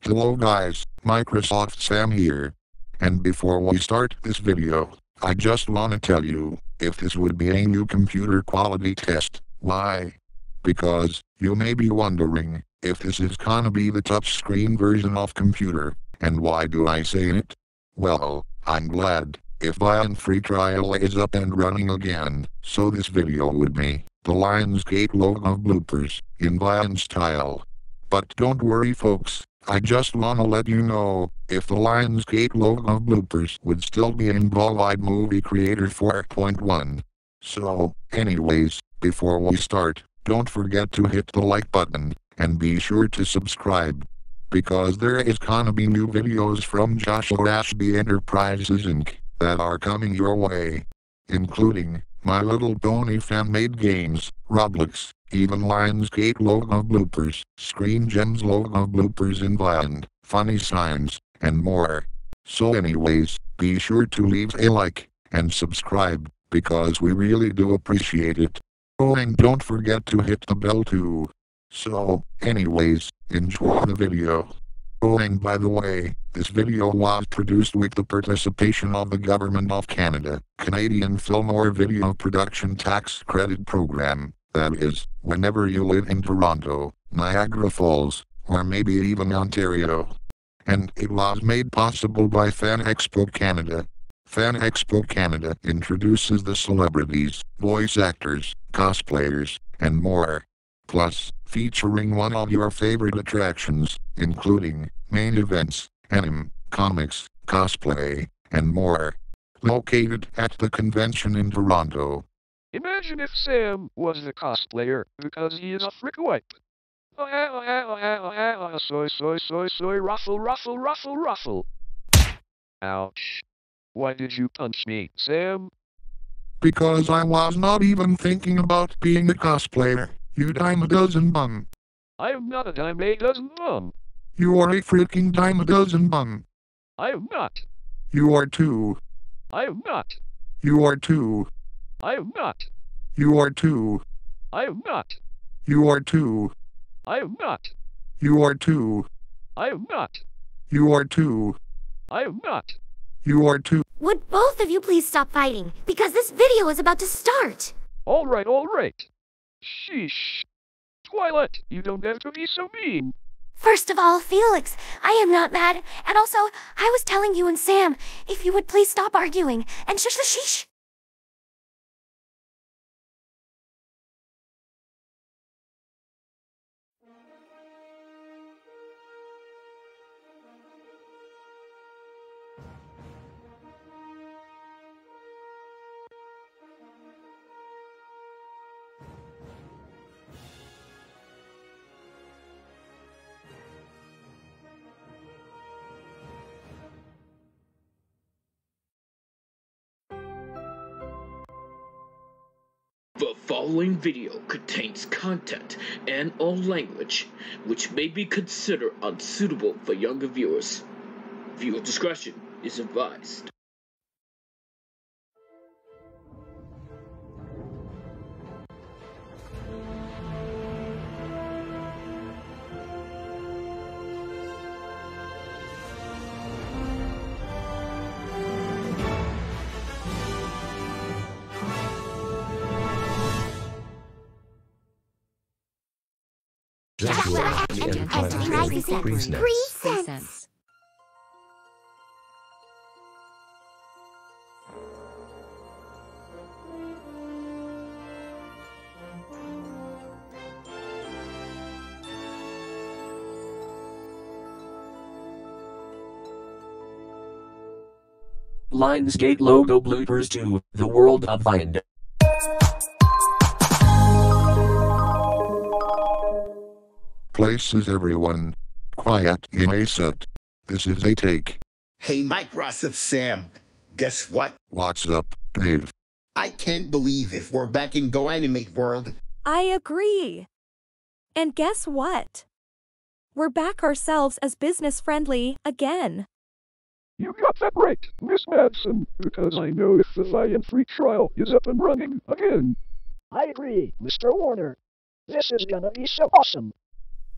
Hello guys, Microsoft Sam here. And before we start this video, I just wanna tell you, if this would be a new computer quality test, why? Because, you may be wondering, if this is gonna be the touchscreen version of computer, and why do I say it? Well, I'm glad, if Viant free trial is up and running again, so this video would be, the Lionsgate logo of bloopers, in Viant style. But don't worry folks, I just wanna let you know, if the Lionsgate logo of bloopers would still be in Bolide Movie Creator 4.1. So, anyways, before we start, don't forget to hit the like button, and be sure to subscribe. Because there is gonna be new videos from Joshua Ashby Enterprises Inc. that are coming your way. Including, My Little Pony fan-made games, Roblox, even Lionsgate logo of bloopers, Screen Gems logo of bloopers in Viant, funny signs, and more. So anyways, be sure to leave a like, and subscribe, because we really do appreciate it. Oh, and don't forget to hit the bell too. So, anyways, enjoy the video. Oh, and by the way, this video was produced with the participation of the Government of Canada, Canadian Film or Video Production Tax Credit Program, that is, whenever you live in Toronto, Niagara Falls, or maybe even Ontario. And it was made possible by Fan Expo Canada. Fan Expo Canada introduces the celebrities, voice actors, cosplayers, and more. Plus, featuring one of your favorite attractions, including main events, anime, comics, cosplay, and more. Located at the convention in Toronto. Imagine if Sam was the cosplayer, because he is a frick wipe. Soy, ruffle. Ouch. Why did you punch me, Sam? Because I was not even thinking about being a cosplayer, you dime a dozen bum. I am not a dime a dozen bum. You are a freaking dime a dozen bum. I am not. You are too. I am not. You are too. I am not. You are too. I am not. You are too. I am not. You are too. I am not. You are too. I am not. You are too. Would both of you please stop fighting, because this video is about to start. All right. Sheesh. Twilight, you don't have to be so mean. First of all, Felix, I am not mad, and also, I was telling you and Sam, if you would please stop arguing, and shush. The following video contains content in all language, which may be considered unsuitable for younger viewers. Viewer discretion is advised. Joshua Enterprises presents. Lionsgate logo bloopers 2, The World of Viant. Places everyone. Quiet in a set. This is a take. Hey Microsoft Sam, guess what? What's up, Dave? I can't believe if we're back in Go Animate World. I agree. And guess what? We're back ourselves as business-friendly again. You got that right, Miss Madsen, because I know if the Viant free trial is up and running again. I agree, Mr. Warner. This is gonna be so awesome.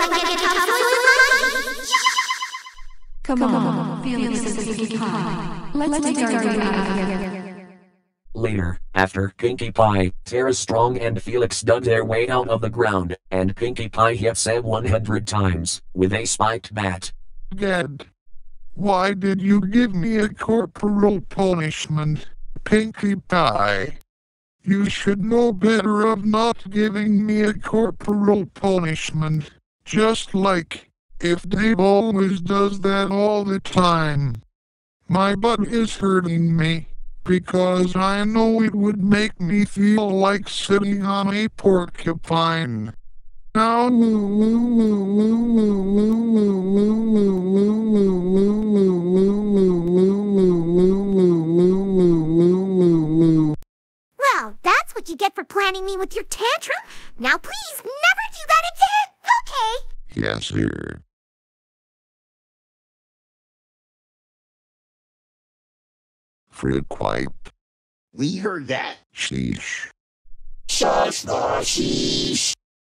Come on, Felix and Pinkie Pie. Let's take our game out of here. Later, after Pinkie Pie, Tara Strong and Felix dug their way out of the ground, and Pinkie Pie hit Sam 100 times with a spiked bat. Dad, why did you give me a corporal punishment, Pinkie Pie? You should know better of not giving me a corporal punishment, just like if Dave always does that all the time. My butt is hurting me, because I know it would make me feel like sitting on a porcupine. Now Well, that's what you get for planning me with your tantrum. Now please, never do that again, okay? Yes, sir. Fruit quipe. We heard that. Sheesh. Shush, sheesh.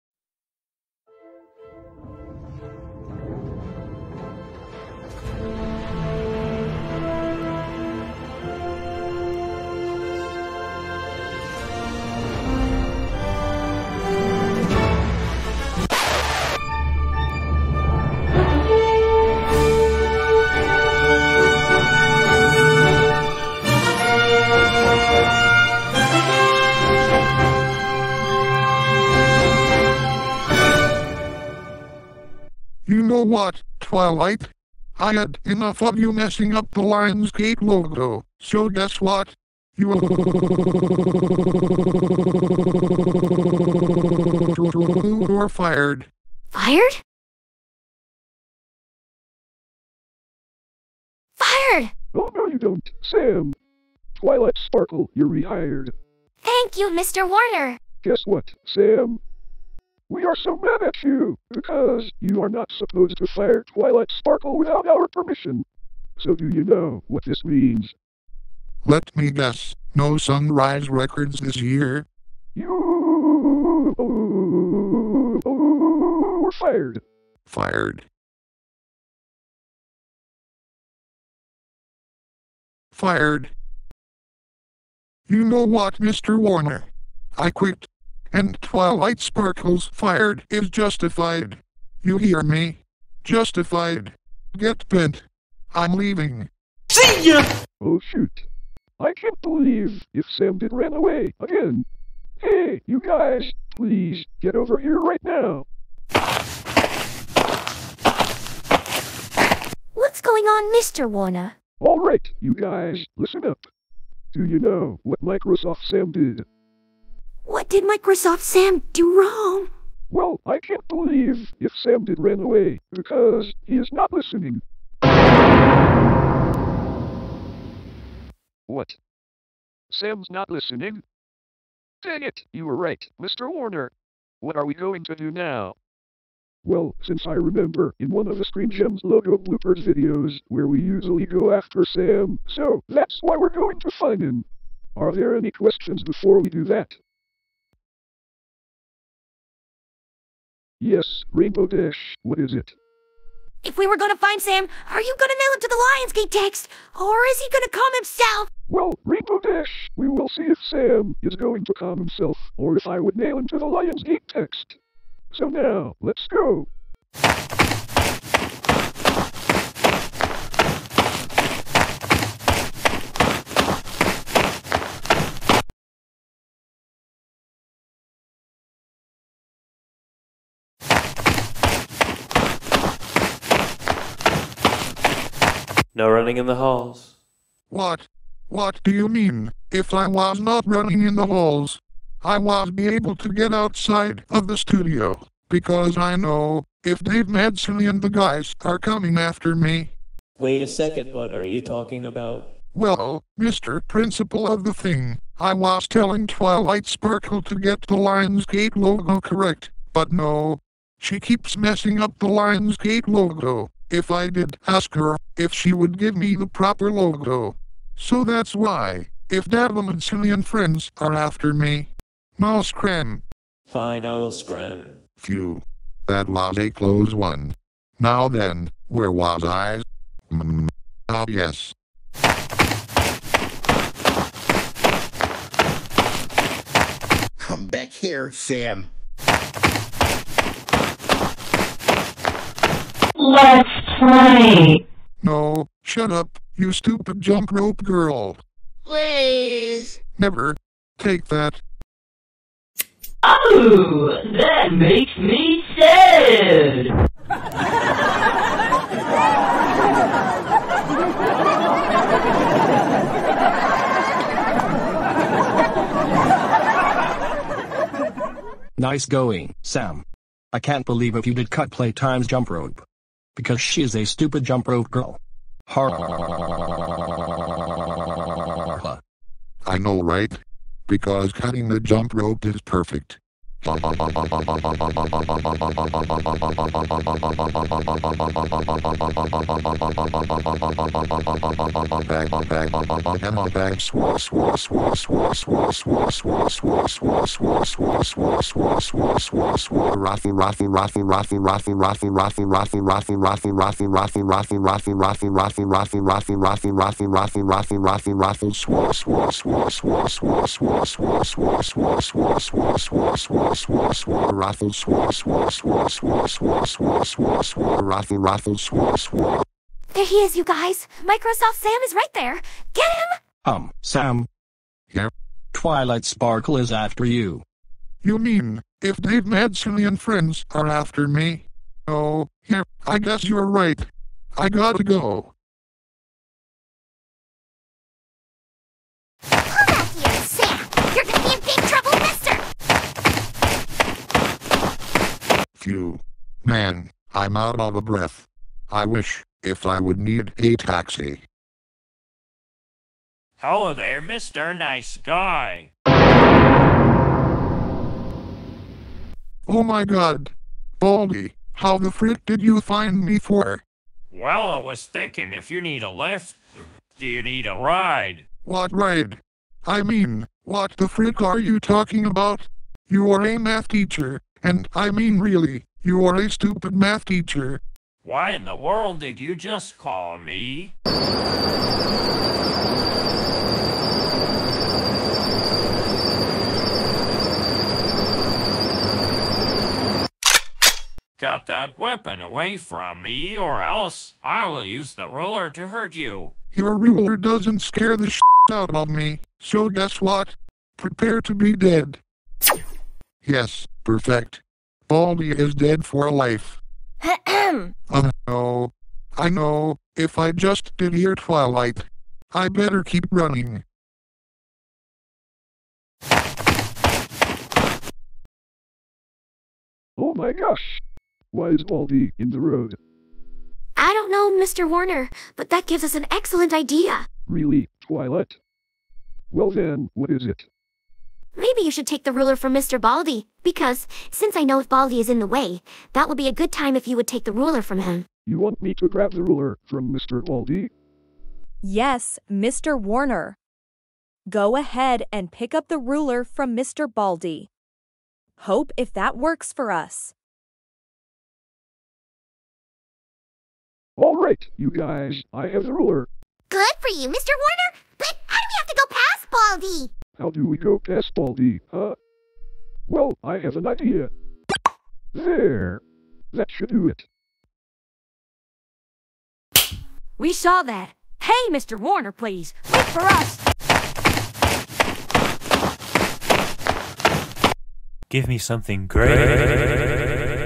You know what, Twilight? I had enough of you messing up the Lionsgate logo, so guess what? You are fired. Fired? Fired! Oh, no, you don't. Sam. Twilight Sparkle, you're rehired. Thank you, Mr. Warner. Guess what, Sam? We are so mad at you because you are not supposed to fire Twilight Sparkle without our permission. So do you know what this means? Let me guess, no Sunrise Records this year? You were fired. Fired. Fired. You know what, Mr. Warner? I quit. And Twilight Sparkle's fired is justified. You hear me? Justified. Get bent. I'm leaving. See ya! Oh shoot. I can't believe if Sam did run away again. Hey, you guys, please get over here right now. What's going on, Mr. Warner? All right, you guys, listen up. Do you know what Microsoft Sam did? What did Microsoft Sam do wrong? Well, I can't believe if Sam did run away, because he is not listening. What? Sam's not listening? Dang it, you were right, Mr. Warner. What are we going to do now? Well, since I remember in one of the Screen Gems logo bloopers videos where we usually go after Sam, so that's why we're going to find him. Are there any questions before we do that? Yes, Rainbow Dash, what is it? If we were gonna find Sam, are you gonna nail him to the Lionsgate text? Or is he gonna calm himself? Well, Rainbow Dash, we will see if Sam is going to calm himself, or if I would nail him to the Lionsgate text. So now, let's go. No running in the halls. What? What do you mean? If I was not running in the halls, I was be able to get outside of the studio, because I know if Dave Madsen and the guys are coming after me. Wait a second, what are you talking about? Well, Mr. Principal of the thing, I was telling Twilight Sparkle to get the Lionsgate logo correct, but no. She keeps messing up the Lionsgate logo. If I did ask her if she would give me the proper logo. So that's why, if Davamanson and friends are after me, I'll scram. Fine, I will scram. Phew. That was a close one. Now then, where was I? Ah yes. Come back here, Sam. Let's play. No, shut up, you stupid jump rope girl. Please. Never. Take that. Oh, that makes me sad. Nice going, Sam. I can't believe if you did cut play times jump rope. Because she is a stupid jump rope girl. I know, right? Because cutting the jump rope is perfect. There he is, you guys. Microsoft Sam is right there. Get him! Sam. Yeah? Twilight Sparkle is after you. You mean, if Dave Madsen and friends are after me? Oh, yeah, I guess you're right. I gotta go. Come back here, Sam. You're gonna be in big trouble, mister. Phew. Man, I'm out of breath. I wish, if I would need a taxi. Hello there, Mr. Nice Guy. Oh my god. Baldy, how the frick did you find me for? Well, I was thinking if you need a lift, do you need a ride? What ride? I mean, what the frick are you talking about? You are a math teacher, and I mean really, you are a stupid math teacher. Why in the world did you just call me? Get that weapon away from me, or else I will use the ruler to hurt you. Your ruler doesn't scare the out of me, so guess what? Prepare to be dead. Yes, perfect. Baldy is dead for life. No. I know, if I just did hear Twilight. I better keep running. Oh my gosh! Why is Baldy in the road? I don't know, Mr. Warner, but that gives us an excellent idea. Really, Twilight? Well then, what is it? Maybe you should take the ruler from Mr. Baldy, because, since I know if Baldy is in the way, that would be a good time if you would take the ruler from him. You want me to grab the ruler from Mr. Baldy? Yes, Mr. Warner. Go ahead and pick up the ruler from Mr. Baldy. Hope if that works for us. All right, you guys, I have the ruler. Good for you, Mr. Warner. But how do we have to go past Baldy? How do we go past Baldy, huh? Well, I have an idea. There. That should do it. We saw that. Hey, Mr. Warner, please. Wait for us. Give me something great.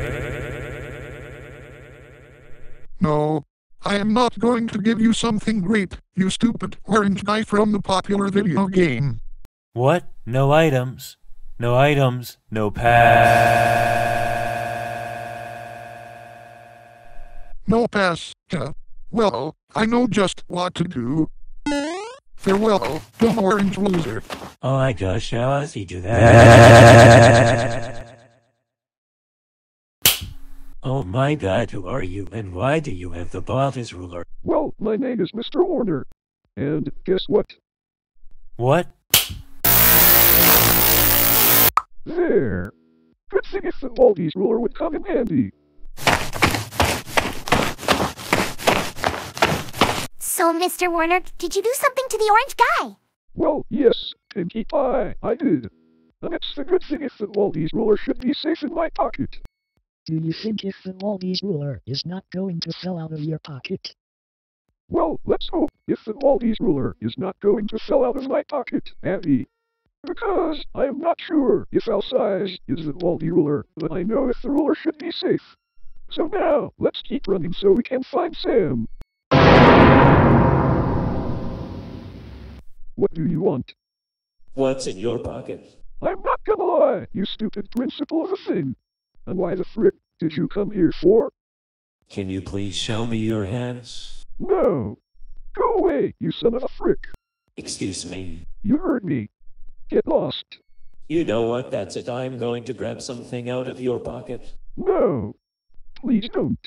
No, I am not going to give you something great, you stupid orange guy from the popular video game. What? No items. No items. No pass. No pass. Well, I know just what to do. Farewell, dumb orange loser. Oh my gosh, how does he do that? Oh my god, who are you and why do you have the Baldy's ruler? Well, my name is Mr. Warner. And guess what? What? There. Good thing if the Baldy's ruler would come in handy. So, Mr. Warner, did you do something to the orange guy? Well, yes, Pinkie Pie, I did. And it's the good thing if the Waldy's ruler should be safe in my pocket. Do you think if the Waldy's ruler is not going to fell out of your pocket? Well, let's hope if the Waldy's ruler is not going to fell out of my pocket, Abby. Because I am not sure if our size is the Waldy ruler, but I know if the ruler should be safe. So now, let's keep running so we can find Sam. What do you want? What's in your pocket? I'm not gonna lie, you stupid principal of a thing. And why the frick did you come here for? Can you please show me your hands? No. Go away, you son of a frick. Excuse me. You heard me. Get lost. You know what, that's it. I'm going to grab something out of your pocket. No. Please don't.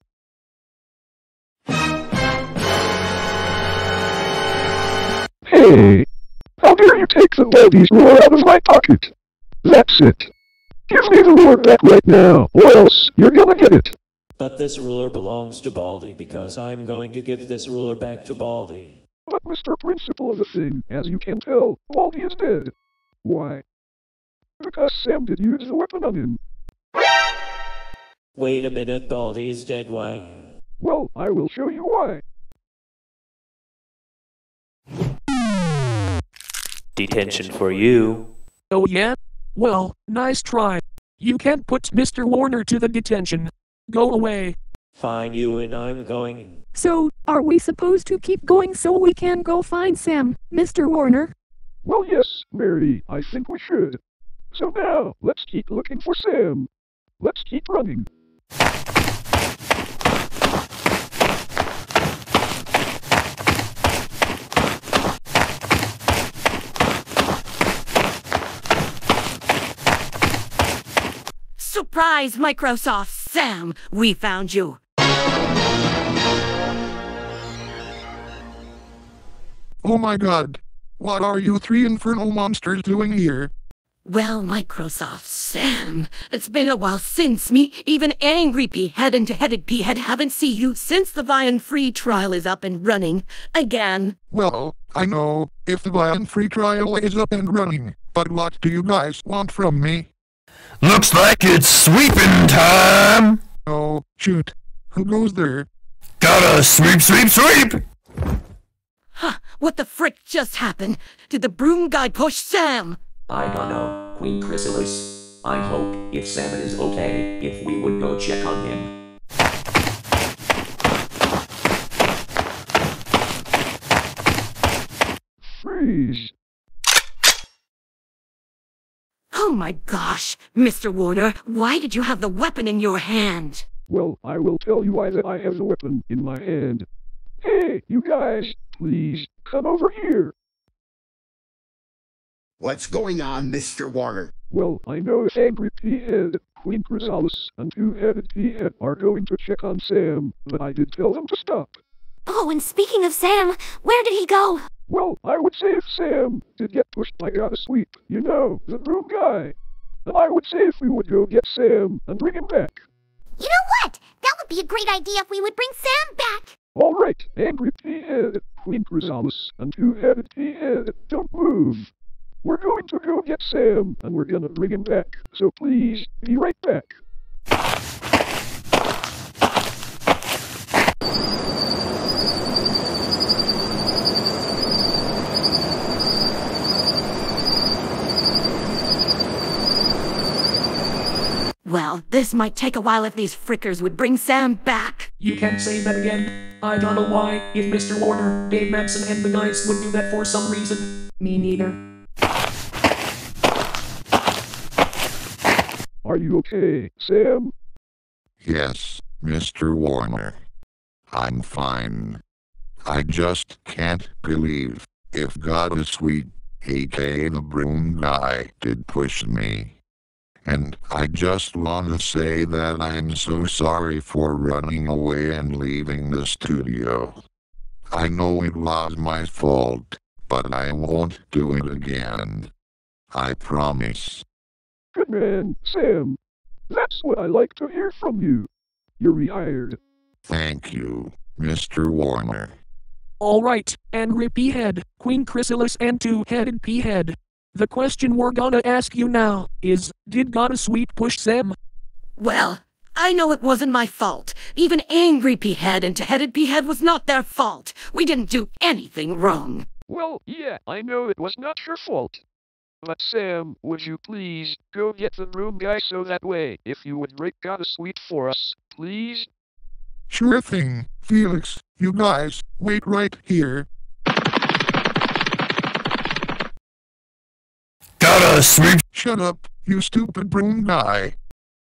Hey! How dare you take the Waldy's ruler out of my pocket? That's it. Give me the ruler back right now, or else you're gonna get it. But this ruler belongs to Baldy because I'm going to give this ruler back to Baldy. But Mr. Principal of the thing, as you can tell, Baldy is dead. Why? Because Sam did use the weapon on him. Wait a minute, Baldy's dead. Why? Well, I will show you why. Detention for you. Oh yeah? Well, nice try. You can't put Mr. Warner to the detention. Go away. Fine, you and I'm going. So, are we supposed to keep going so we can go find Sam, Mr. Warner? Well, yes, Mary, I think we should. So now, let's keep looking for Sam. Let's keep running. Surprise, Microsoft Sam! We found you! Oh my god. What are you three infernal monsters doing here? Well, Microsoft Sam, it's been a while since me, even Angry P-Head and Headed P-Head haven't seen you since the Vion Free trial is up and running. Again. Well, I know, if the Vion Free trial is up and running, but what do you guys want from me? Looks like it's sweeping time! Oh, shoot. Who goes there? Gotta sweep, sweep, sweep! Huh, what the frick just happened? Did the broom guy push Sam? I don't know, Queen Chrysalis. I hope, if Sam is okay, if we would go check on him. Freeze. Oh my gosh, Mr. Warner, why did you have the weapon in your hand? Well, I will tell you why that I have the weapon in my hand. Hey, you guys, please, come over here. What's going on, Mr. Warner? Well, I know Angry P-Head, Queen Chrysalis, and Two-Headed P-Head are going to check on Sam, but I did tell them to stop. Oh, and speaking of Sam, where did he go? Well, I would say if Sam did get pushed by Gotta Sweep, you know, the broom guy. And I would say if we would go get Sam and bring him back. You know what? That would be a great idea if we would bring Sam back. All right, Angry P-Head, Queen Chrysalis, and Two-Headed P-Head, don't move. We're going to go get Sam, and we're gonna bring him back. So please, be right back. Well, this might take a while if these frickers would bring Sam back. You can't say that again. I don't know why, if Mr. Warner, Dave Manson, and the guys would do that for some reason. Me neither. Are you okay, Sam? Yes, Mr. Warner. I'm fine. I just can't believe if Gotta Sweep, aka the broom guy, did push me. And I just wanna say that I'm so sorry for running away and leaving the studio. I know it was my fault, but I won't do it again. I promise. Good man, Sam. That's what I like to hear from you. You're rehired. Thank you, Mr. Warner. Alright, Angry P-Head, Queen Chrysalis and Two-Headed P-Head. The question we're gonna ask you now is, did Gotta Sweet push Sam? Well, I know it wasn't my fault. Even Angry P-Head and Two-Headed P-Head was not their fault. We didn't do anything wrong. Well, yeah, I know it was not your fault. But Sam, would you please go get the broom guy so that way, if you would break Gotta Sweet for us, please? Sure thing, Felix. You guys, wait right here. Gotta Sweet. Shut up, you stupid broom guy.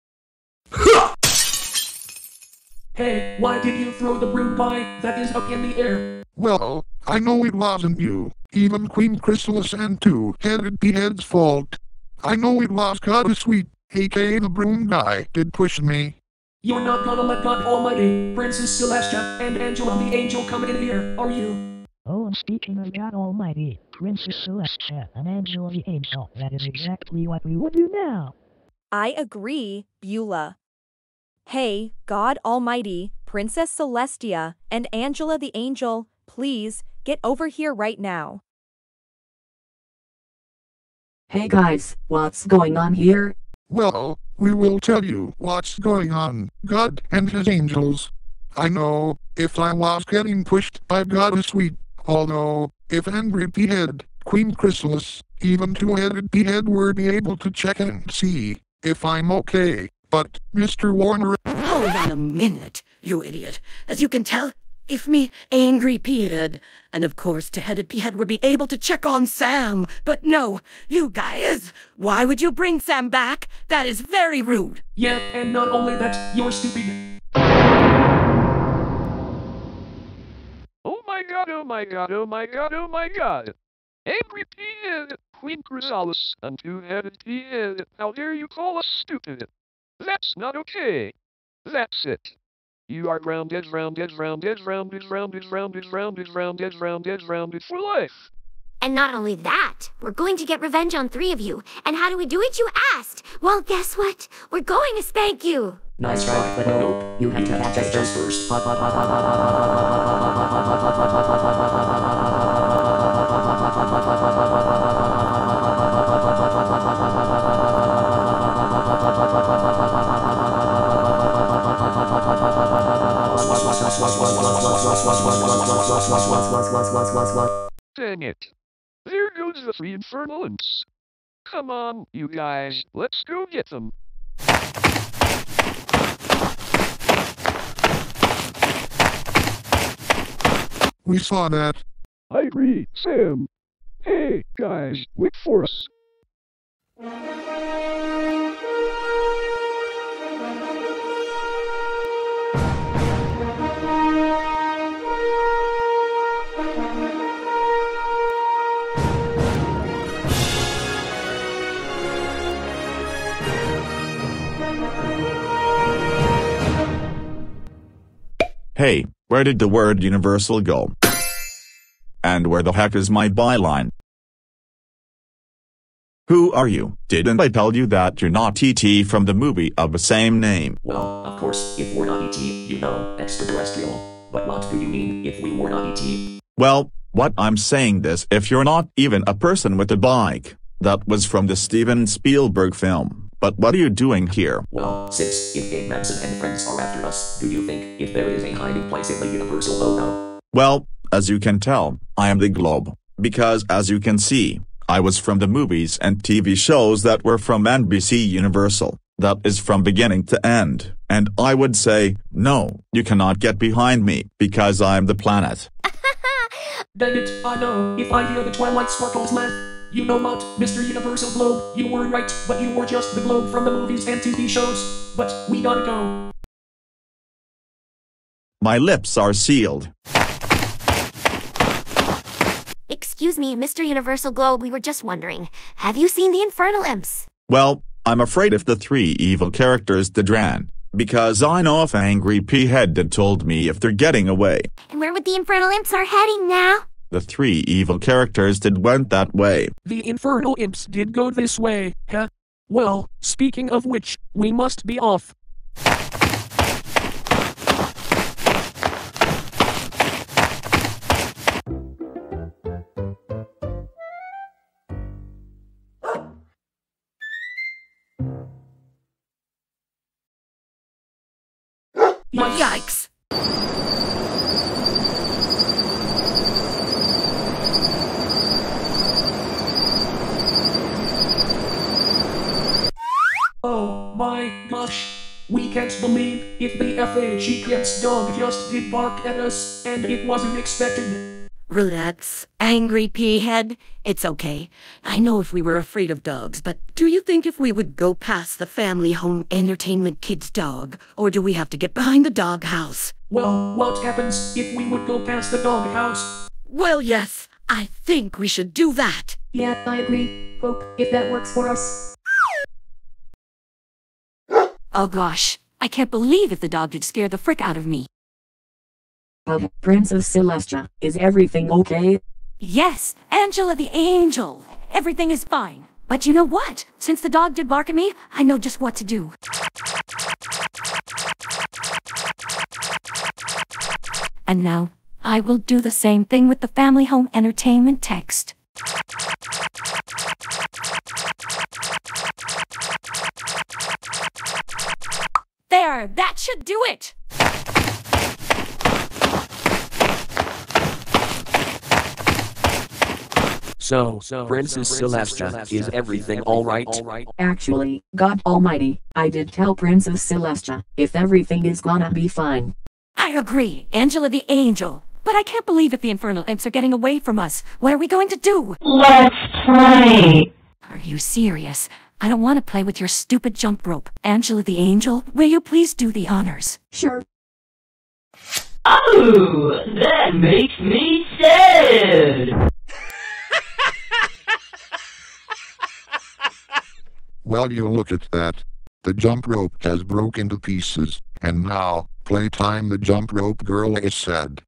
Hey, why did you throw the broom guy that is up in the air? Well, I know it wasn't you, even Queen Chrysalis and Two-Headed P-Head's fault. I know it was Gotta Sweet, aka the broom guy, did push me. You're not gonna let God Almighty, Princess Celestia, and Angela the Angel come in here, are you? Oh, and speaking of God Almighty, Princess Celestia, and Angela the Angel, that is exactly what we would do now. I agree, Beulah. Hey, God Almighty, Princess Celestia, and Angela the Angel, please, get over here right now. Hey guys, what's going on here? Well, we will tell you what's going on, God and his angels. I know, if I was getting pushed by Gotta Sweet, although, if Angry P-Head, Queen Chrysalis, even Two-Headed P-Head were be able to check and see if I'm okay, but Mr. Warner... Hold on a minute, you idiot. As you can tell, if me, Angry P-Head, and of course Two-Headed P-Head would be able to check on Sam. But no, you guys, why would you bring Sam back? That is very rude. Yeah, and not only that, you're stupid. Oh my god, oh my god, oh my god, oh my god. Angry P-Head, Queen Chrysalis, and Two-Headed P-Head, how dare you call us stupid? That's not okay. That's it. You are grounded for life. And not only that, we're going to get revenge on 3 of you. And how do we do it, you asked? Well, guess what? We're going to spank you. Nice try, but no, you have to catch us first. Dang it. There goes the 3 infernal imps. Come on, you guys, let's go get them. We saw that. I agree, Sam. Hey, guys, wait for us. Hey, where did the word universal go? And where the heck is my byline? Who are you? Didn't I tell you that you're not E.T. from the movie of the same name? Well, of course, if we're not E.T., you know, extraterrestrial. But what do you mean if we were not E.T.? Well, what I'm saying is if you're not even a person with a bike. That was from the Steven Spielberg film. But what are you doing here? Well, since if Dave Manson and friends are after us, do you think if there is a hiding place in the universal logo? Well, as you can tell, I am the globe. Because as you can see, I was from the movies and TV shows that were from NBC Universal. That is from beginning to end. And I would say, no, you cannot get behind me, because I'm the planet. Dang it, I know, if I hear the Twilight Sparkles laugh. You know what, Mr. Universal Globe, you were right, but you were just the globe from the movies and TV shows. But we gotta go. My lips are sealed. Excuse me, Mr. Universal Globe, we were just wondering, have you seen the Infernal Imps? Well, I'm afraid of the 3 evil characters that ran, because I know if Angry P-Head had told me if they're getting away. And where would the Infernal Imps are heading now? The 3 evil characters did went that way. The Infernal Imps did go this way, huh? Well, speaking of which, we must be off. Yikes! Oh my gosh. We can't believe it. The FHE Kids dog just did bark at us, and it wasn't expected. Relax, angry peahead. It's okay. I know if we were afraid of dogs, but do you think if we would go past the family home entertainment kid's dog, or do we have to get behind the dog house? Well, what happens if we would go past the dog house? Well, yes, I think we should do that. Yeah, I agree. Hope if that works for us. Oh gosh, I can't believe if the dog did scare the frick out of me. Princess Celestia, is everything okay? Yes, Angela the Angel. Everything is fine. But you know what? Since the dog did bark at me, I know just what to do. And now, I will do the same thing with the family home entertainment text. There, that should do it! So, Princess Celestia, is everything alright? Actually, God Almighty, I did tell Princess Celestia, if everything is gonna be fine. I agree, Angela the Angel. But I can't believe if the infernal imps are getting away from us. What are we going to do? Let's play! Are you serious? I don't want to play with your stupid jump rope. Angela the Angel, will you please do the honors? Sure. Oh, that makes me sad! Well, you look at that. The jump rope has broken to pieces, and now, playtime the jump rope girl is sad.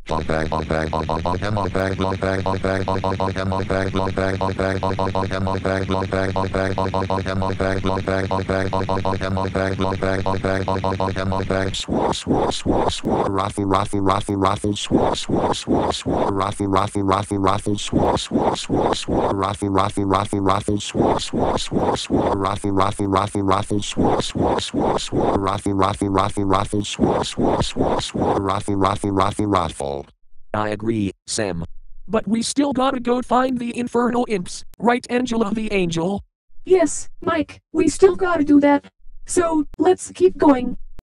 I agree, Sam. But we still gotta go find the infernal imps, right, Angela the Angel? Yes, Mike, we still gotta do that. So, let's keep going.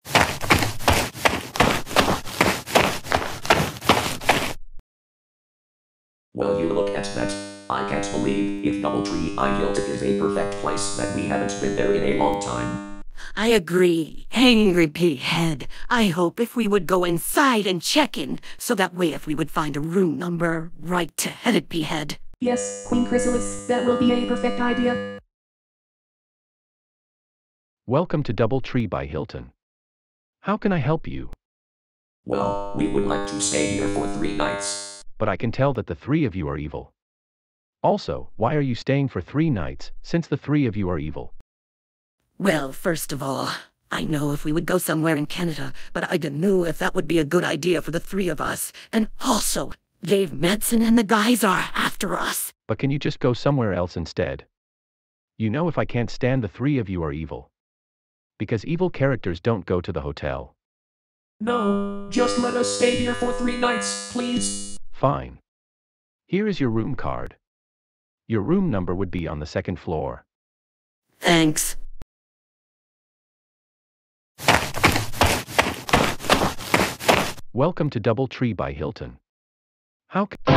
Well, you look at that. I can't believe if Doubletree by Hilton is a perfect place that we haven't been there in a long time. I agree, angry peahead. I hope if we would go inside and check in, so that way if we would find a room number, right to headed peahead. Yes, Queen Chrysalis, that will be a perfect idea. Welcome to Doubletree by Hilton. How can I help you? Well, we would like to stay here for 3 nights. But I can tell that the 3 of you are evil. Also, why are you staying for 3 nights, since the 3 of you are evil? Well, first of all, I know if we would go somewhere in Canada, but I didn't know if that would be a good idea for the 3 of us. And also, Dave Madsen and the guys are after us. But can you just go somewhere else instead? You know if I can't stand the 3 of you are evil. Because evil characters don't go to the hotel. No, just let us stay here for 3 nights, please. Fine. Here is your room card. Your room number would be on the 2nd floor. Thanks. Welcome to Doubletree by Hilton. How c-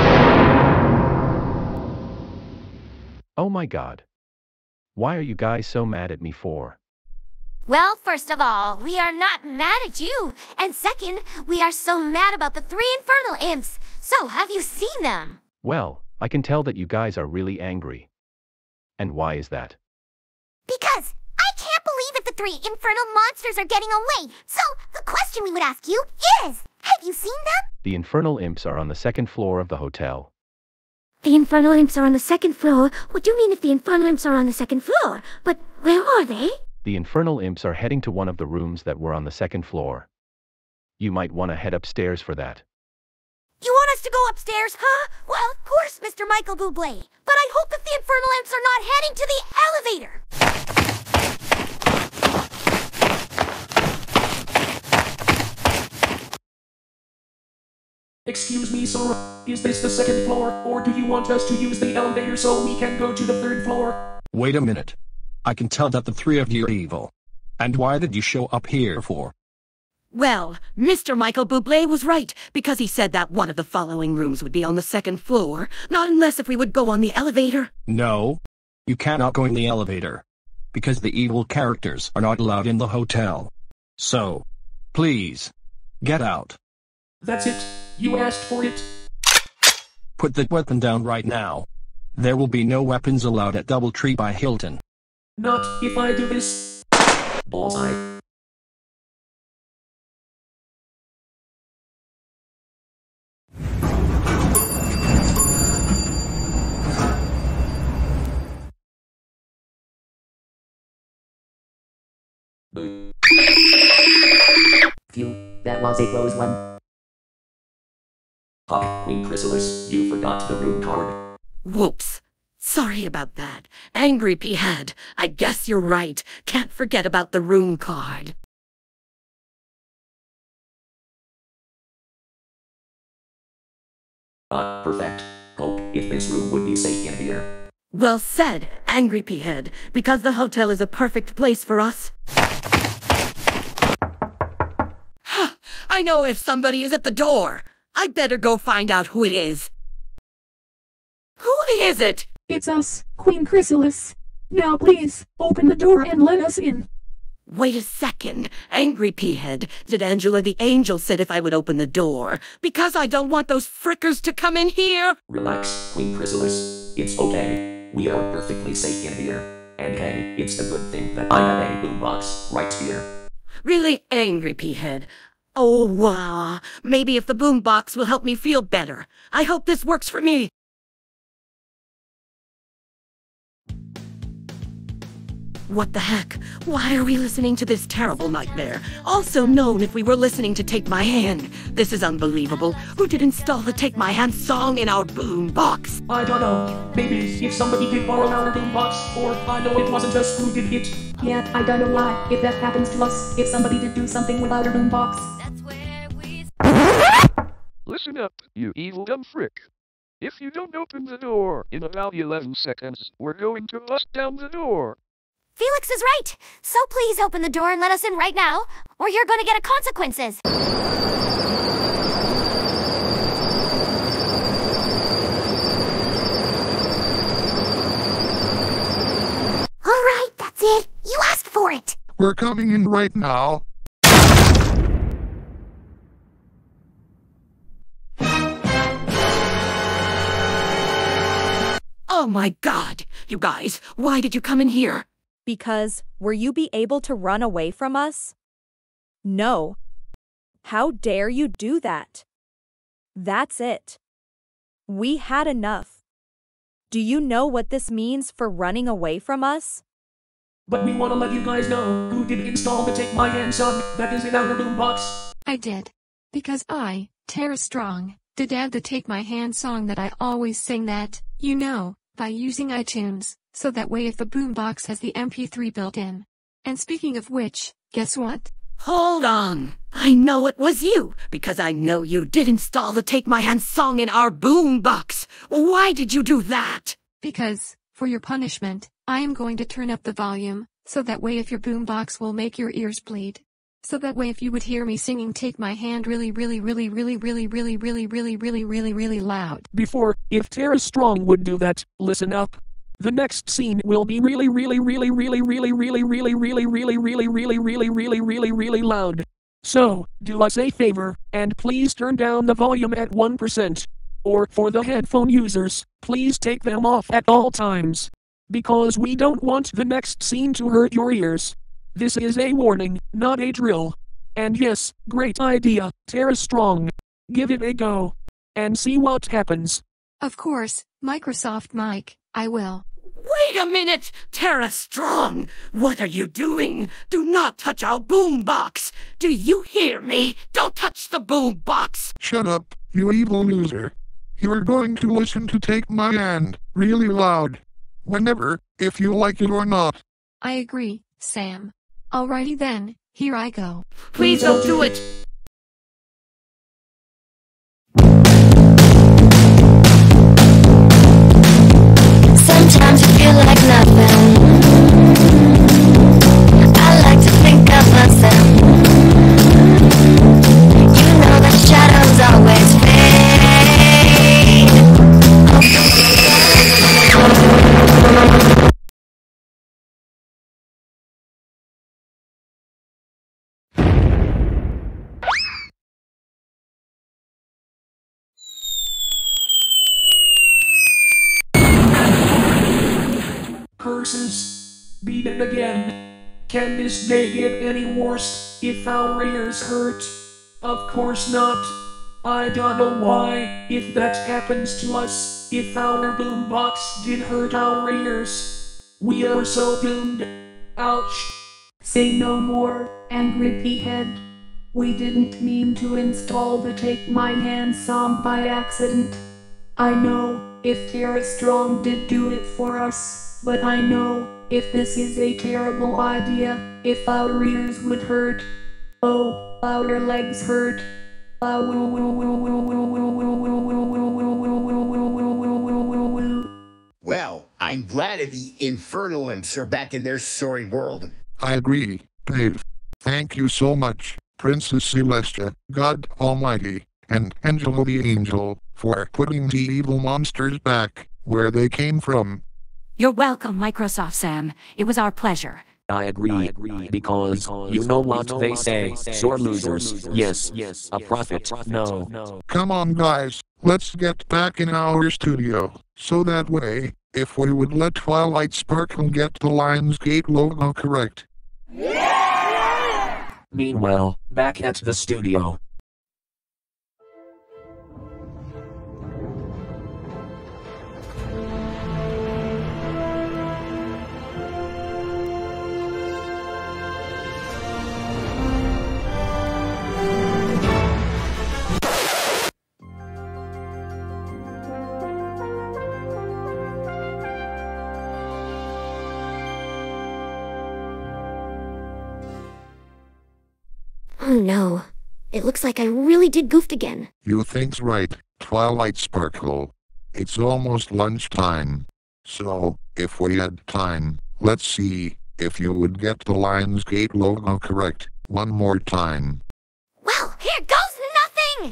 Oh my god. Why are you guys so mad at me for? Well, first of all, we are not mad at you. And second, we are so mad about the 3 infernal imps. So, have you seen them? Well, I can tell that you guys are really angry. And why is that? Because I can't believe that the 3 infernal monsters are getting away. So, the question we would ask you is, have you seen them? The infernal imps are on the 2nd floor of the hotel. The infernal imps are on the 2nd floor? What do you mean if the infernal imps are on the 2nd floor? But where are they? The infernal imps are heading to one of the rooms that were on the 2nd floor. You might want to head upstairs for that. You want us to go upstairs, huh? Well, of course, Mr. Michael Bublé. But I hope that the infernal imps are not heading to the elevator. Excuse me, sir. Is this the second floor, or do you want us to use the elevator so we can go to the third floor? Wait a minute. I can tell that the three of you are evil. And why did you show up here for? Well, Mr. Michael Bublé was right, because he said that one of the following rooms would be on the second floor, not unless if we would go on the elevator. No. You cannot go in the elevator. Because the evil characters are not allowed in the hotel. So, please, get out. That's it. You asked for it. Put the weapon down right now. There will be no weapons allowed at Doubletree by Hilton. Not if I do this. Bullseye. Phew, that was a close one. Queen Chrysalis, you forgot the room card. Whoops. Sorry about that. Angry P-Head. I guess you're right. Can't forget about the room card. Perfect. Hope if this room would be safe in here. Well said, Angry P-Head, because the hotel is a perfect place for us. I know if somebody is at the door. I'd better go find out who it is. Who is it? It's us, Queen Chrysalis. Now please, open the door and let us in. Wait a second, Angry P-Head. Did Angela the Angel said if I would open the door? Because I don't want those frickers to come in here? Relax, Queen Chrysalis. It's okay. We are perfectly safe in here. And hey, it's a good thing that I have a boombox right here. Really, Angry P-Head? Oh, wow. Maybe if the boombox will help me feel better. I hope this works for me. What the heck? Why are we listening to this terrible nightmare? Also known if we were listening to Take My Hand. This is unbelievable. Who did install the Take My Hand song in our boombox? I don't know. Maybe if somebody did borrow our boombox, or I know it wasn't us who did it. Yeah, I don't know why. If that happens to us, if somebody did do something with our boombox. Listen up, you evil dumb frick. If you don't open the door in about 11 seconds, we're going to bust down the door. Felix is right. So please open the door and let us in right now, or you're going to get consequences. All right, that's it. You asked for it. We're coming in right now. Oh my God! You guys, why did you come in here? Because, were you be able to run away from us? No. How dare you do that? That's it. We had enough. Do you know what this means for running away from us? But we want to let you guys know who did install the Take My Hand song that is in our boombox. I did. Because I, Tara Strong, did add the Take My Hand song that I always sing that, you know, by using iTunes, so that way if the boombox has the MP3 built in. And speaking of which, guess what? Hold on. I know it was you, because I know you did install the Take My Hand song in our boombox. Why did you do that? Because, for your punishment, I am going to turn up the volume, so that way if your boombox will make your ears bleed. So that way if you would hear me singing Take My Hand really loud. Before, if Tara Strong would do that, listen up. The next scene will be really loud. So, do us a favor, and please turn down the volume at 1%. Or, for the headphone users, please take them off at all times. Because we don't want the next scene to hurt your ears. This is a warning, not a drill. And yes, great idea, Tara Strong. Give it a go. And see what happens. Of course, Microsoft Mike, I will. Wait a minute, Tara Strong! What are you doing? Do not touch our boombox! Do you hear me? Don't touch the boombox! Shut up, you evil loser. You are going to listen to Take My Hand, really loud. Whenever, if you like it or not. I agree, Sam. Alrighty then, here I go. Please don't do it! Princess. Beat it again. Can this day get any worse if our ears hurt? Of course not. I don't know why, if that happens to us, if our boombox did hurt our ears. We are so doomed. Ouch. Say no more, angry P-head. We didn't mean to install the Take My Hand song by accident. I know, if Tara Strong did do it for us, but I know, if this is a terrible idea, if our ears would hurt. Oh, our legs hurt. Well, I'm glad that the Infernalants are back in their sorry world. I agree, Dave. Thank you so much, Princess Celestia, God Almighty, and Angelo the Angel, for putting the evil monsters back where they came from. You're welcome, Microsoft Sam. It was our pleasure. I agree, because you know what they say, sore losers, yes, a profit, no. Come on guys, let's get back in our studio, so that way, if we would let Twilight Sparkle get the Lionsgate logo correct. Meanwhile, back at the studio. Oh no. It looks like I really did goofed again. You think's right, Twilight Sparkle. It's almost lunchtime. So, if we had time, let's see if you would get the Lionsgate logo correct one more time. Well, here goes nothing!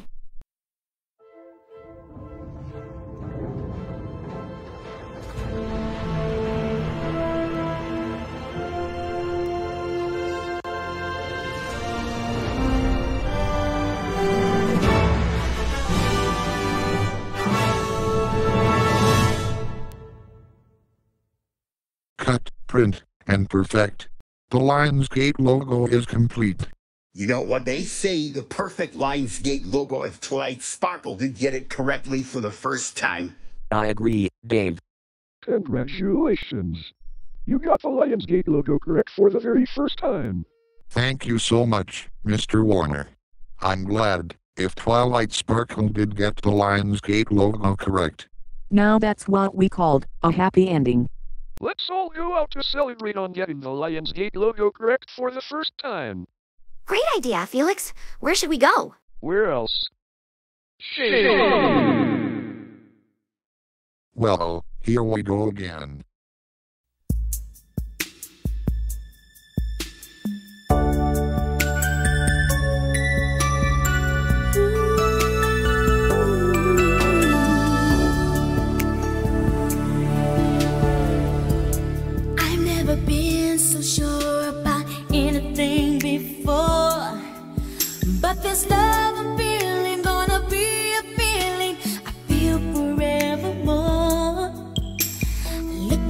Cut, print, and perfect. The Lionsgate logo is complete. You know what they say, the perfect Lionsgate logo if Twilight Sparkle did get it correctly for the first time. I agree, Dave. Congratulations. You got the Lionsgate logo correct for the very first time. Thank you so much, Mr. Warner. I'm glad if Twilight Sparkle did get the Lionsgate logo correct. Now that's what we called a happy ending. Let's all go out to celebrate on getting the Lionsgate logo correct for the first time. Great idea, Felix. Where should we go? Where else? Well, here we go again. I've never been so sure about anything before, but this love I'm feeling gonna be a feeling I feel forevermore. Look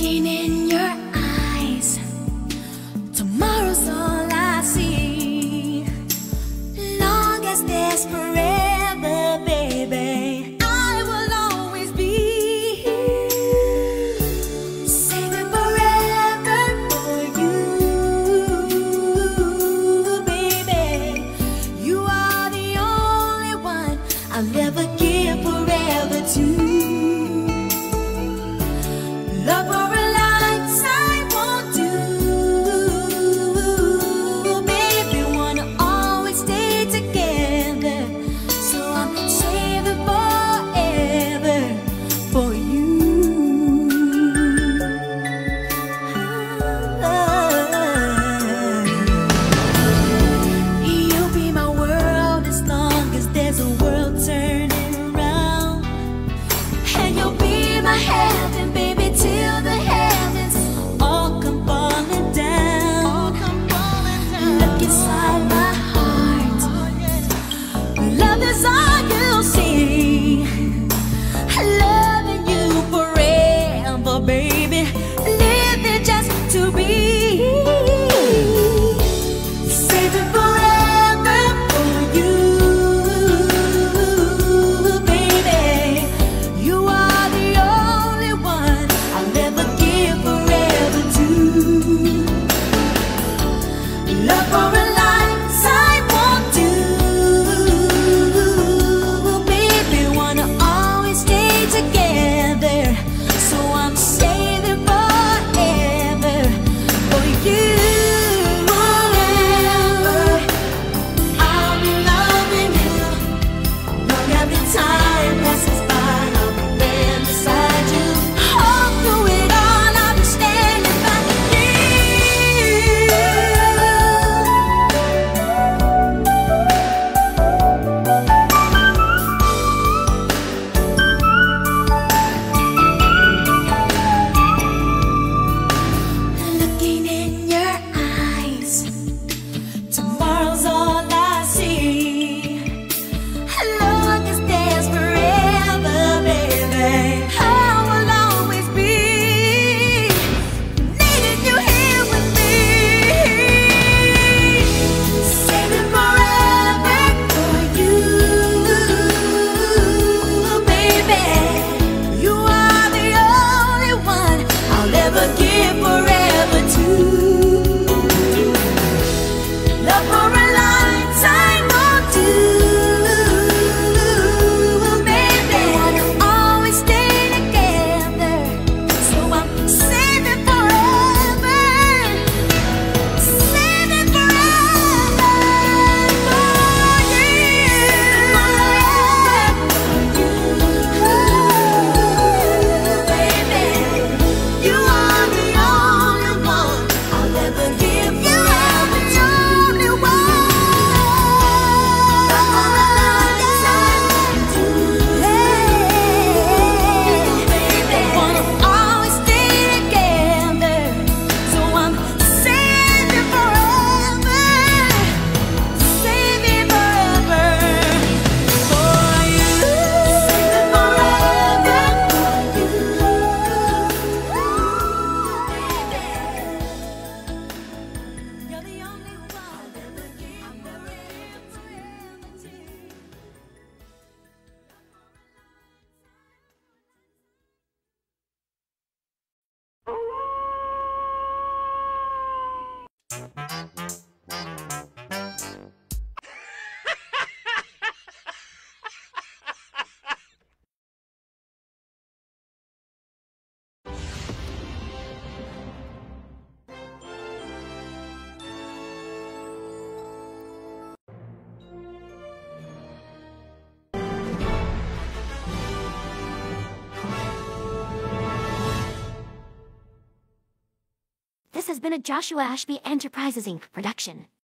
has been a Joshua Ashby Enterprises Inc. production.